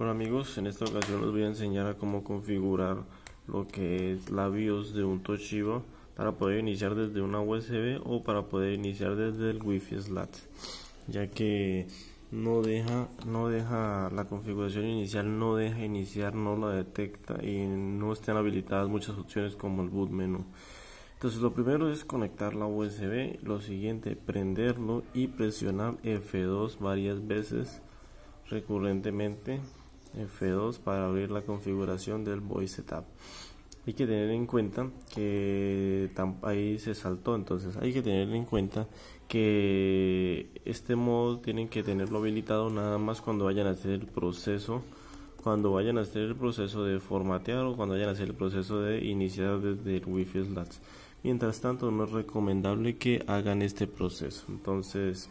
Bueno amigos, en esta ocasión les voy a enseñar a cómo configurar lo que es la BIOS de un Toshiba para poder iniciar desde una USB o para poder iniciar desde el Wi-Fi SLAT, ya que no deja la configuración inicial, no deja iniciar, no la detecta y no están habilitadas muchas opciones como el boot menú. Entonces lo primero es conectar la USB, lo siguiente prenderlo y presionar F2 varias veces recurrentemente, F2 para abrir la configuración del Voice Setup. Hay que tener en cuenta que ahí se saltó, entonces hay que tener en cuenta que este modo tienen que tenerlo habilitado nada más cuando vayan a hacer el proceso, de formatear o cuando vayan a hacer el proceso de iniciar desde el Wi-Fi SLAT. Mientras tanto no es recomendable que hagan este proceso. Entonces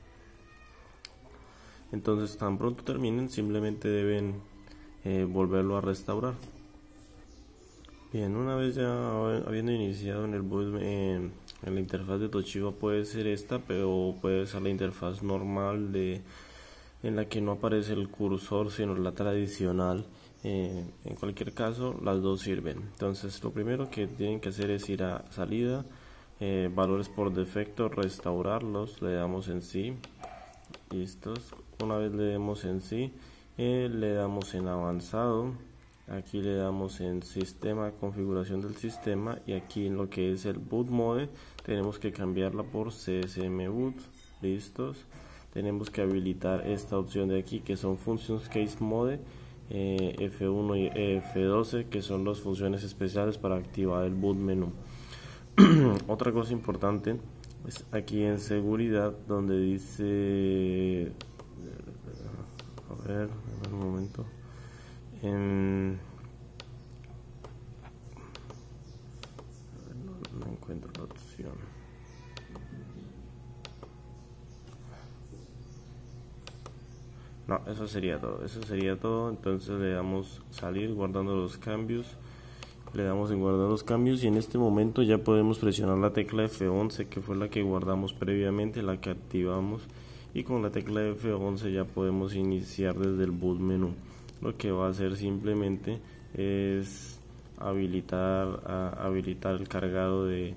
tan pronto terminen simplemente deben volverlo a restaurar. Bien, una vez ya habiendo iniciado en el boot, en la interfaz de Toshiba puede ser esta, pero puede ser la interfaz normal en la que no aparece el cursor sino la tradicional. En cualquier caso las dos sirven. Entonces lo primero que tienen que hacer es ir a salida, valores por defecto, restaurarlos, le damos en sí, listos. Una vez le demos en sí, le damos en avanzado, aquí le damos en sistema, configuración del sistema, y aquí en lo que es el boot mode tenemos que cambiarla por CSM boot, listos. Tenemos que habilitar esta opción de aquí que son Functions Case Mode, F1 y F12, que son las funciones especiales para activar el boot menú. Otra cosa importante es aquí en seguridad donde dice, a ver un momento, no encuentro la opción. No, eso sería todo. Entonces le damos salir guardando los cambios, le damos en guardar los cambios y en este momento ya podemos presionar la tecla F11, que fue la que guardamos previamente, la que activamos, y con la tecla F11 ya podemos iniciar desde el boot menú. Lo que va a hacer simplemente es habilitar el cargado de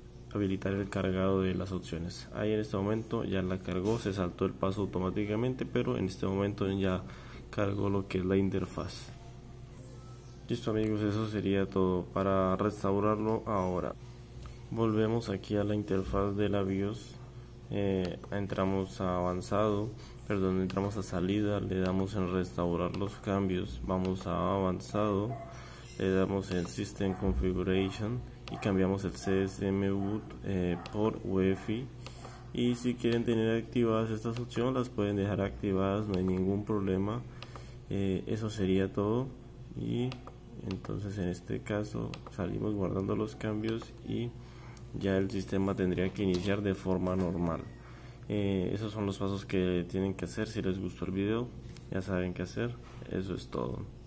las opciones. Ahí en este momento ya la cargó, se saltó el paso automáticamente, pero en este momento ya cargó lo que es la interfaz. Listo amigos, eso sería todo. Para restaurarlo ahora volvemos aquí a la interfaz de la BIOS, entramos a salida, le damos en restaurar los cambios, vamos a avanzado, le damos en System Configuration y cambiamos el CSM boot por UEFI, y si quieren tener activadas estas opciones las pueden dejar activadas, no hay ningún problema. Eso sería todo, y entonces en este caso salimos guardando los cambios y ya el sistema tendría que iniciar de forma normal. Esos son los pasos que tienen que hacer. Si les gustó el video ya saben qué hacer. Eso es todo.